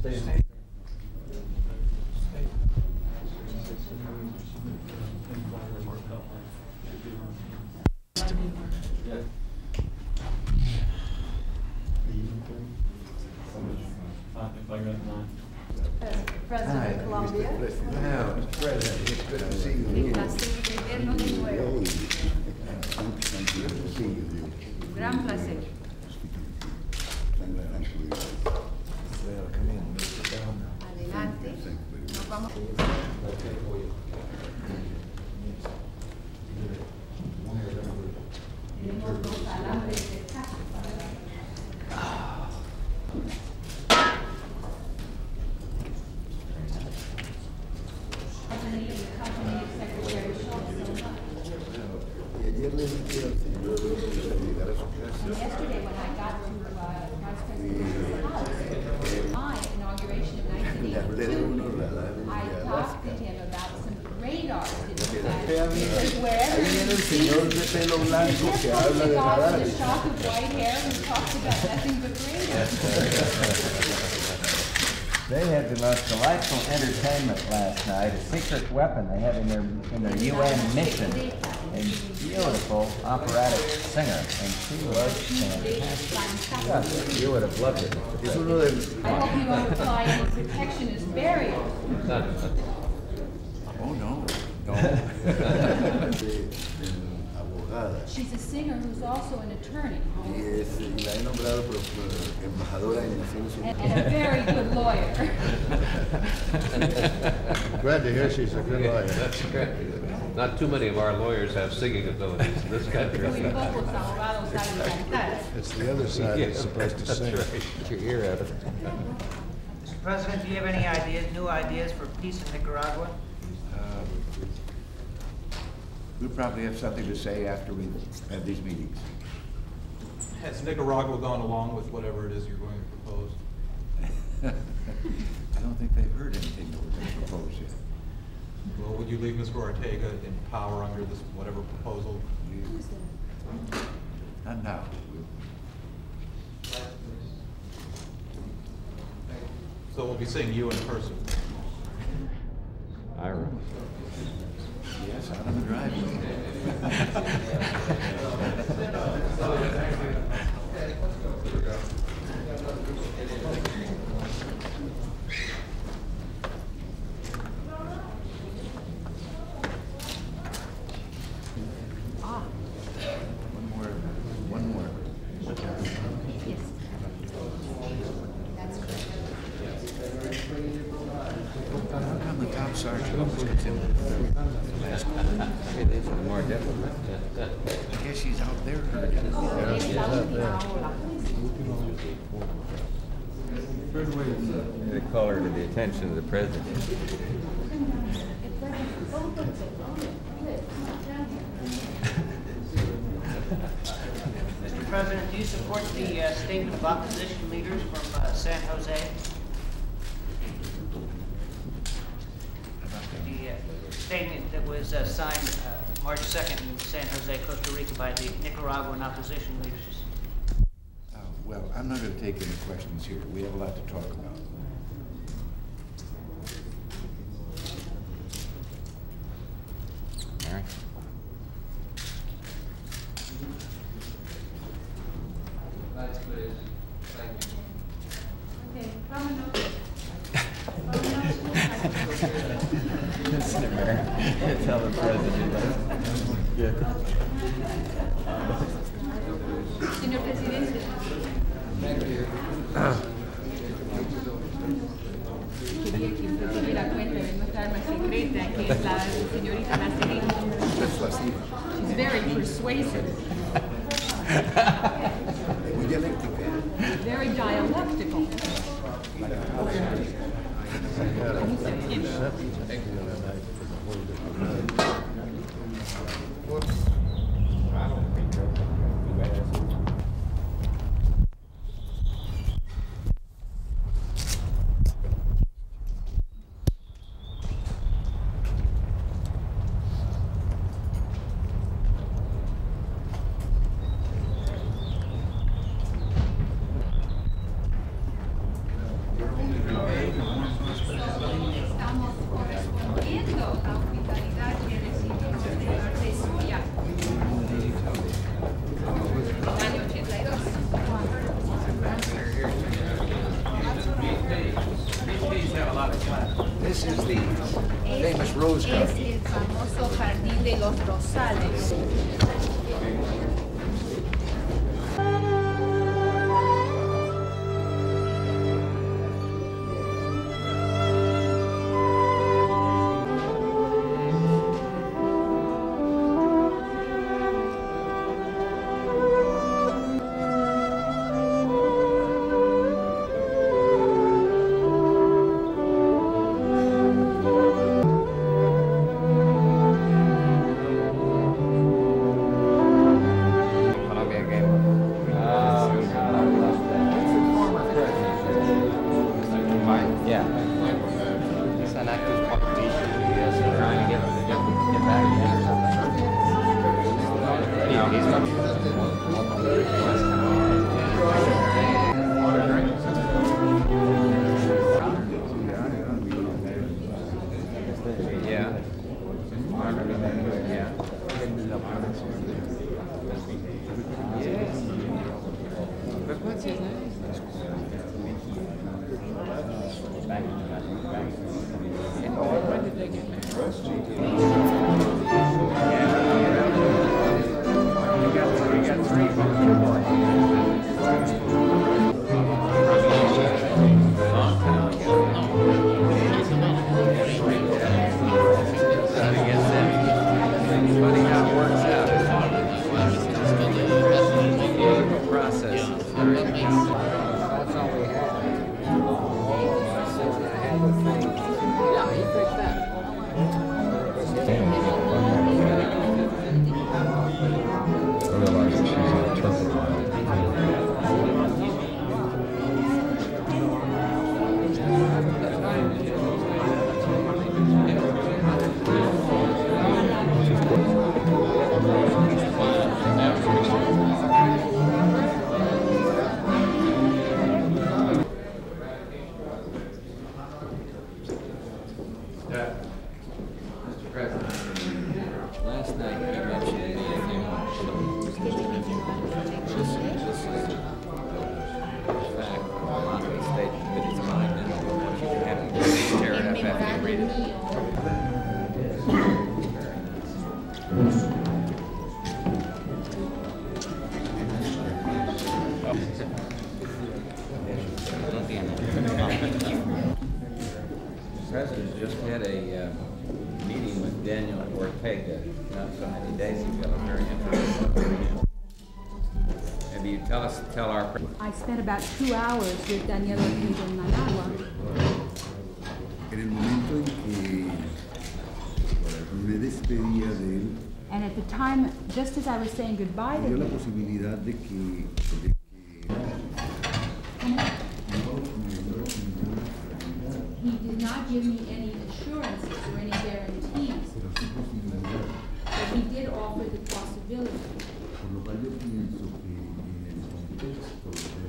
President Colombia. Wow, Mr. President, it's good to see you. Gran placer. Adelante. Nos vamos. Tenemos dos alambres de caja para Ayer le dije al señor que llegara a su casa. Yesterday, when I got to Transcript's house, my inauguration in Le hablé de 1982, unos radares I de talked to Alaska. him about some radars in the Ahí wherever viene el señor de pelo blanco que habla de guy with a radares. shock of white hair who talks about nothing but radars. They had the most delightful entertainment last night, a secret weapon they had in their UN mission, a beautiful operatic singer, and she was fantastic. You would have loved it. Es uno del... I hope you won't apply any protectionist barrier. Oh, no. No. Abogada. She's a singer who's also an attorney Y la he nombrado embajadora en Naciones and Unidas. a very good lawyer. Glad to hear she's a good lawyer. That's great. Not too many of our lawyers have singing abilities in this country. Muy pocos abogados saben cantar. It's the other side that's supposed to That's sing. right. Get your ear out of it. Mr. President, do you have any ideas, new ideas for peace in Nicaragua? We'll probably have something to say after we have these meetings. Has Nicaragua gone along with whatever it is you're going to propose? I don't think they've heard anything that we're going to propose yet. Well, would you leave Mr. Ortega in power under this whatever proposal? Not now. So we'll be seeing you in person. Ira. Yes, out on the driveway. One more. Yes. That's correct. How come the top sergeant always gets in the last one? Maybe these are more difficult. I guess she's out there hurting. They call her to the attention of the president. Mr. President, do you support the statement of opposition leaders from San Jose? The statement that was signed March 2nd in San Jose, Costa Rica by the Nicaraguan opposition leaders. Well, I'm not going to take any questions here. We have a lot to talk about. Mary? Okay, vámonos. Listen to Mary. Tell the president. Señor Presidente. Quería que usted se diera cuenta de nuestra arma secreta, que es la señorita Nacerina. She's very persuasive, Muy dialéctica. very dialectical. Yeah. Yeah. But what's his name? When did they get We got It's funny how it works out. The process is very That's all we had. I had the thing. Yeah, he picked that. I realize that she's an interpreter. Mr. President, last night you mentioned to me a thing on this is a fact, a lot of statement, but it's mine, and you can have to tear it up after you read it. The President just had a meeting with Daniel Ortega not so many days ago. Very interesting. Maybe you tell our. I spent about 2 hours with Daniel Ortega in Managua. En el momento en que me despedía de él, And at the time, just as I was saying goodbye me to dio la him, posibilidad de que he did not give me any assurances or any guarantees, but he did offer the possibility. por lo cual yo pienso que en el contexto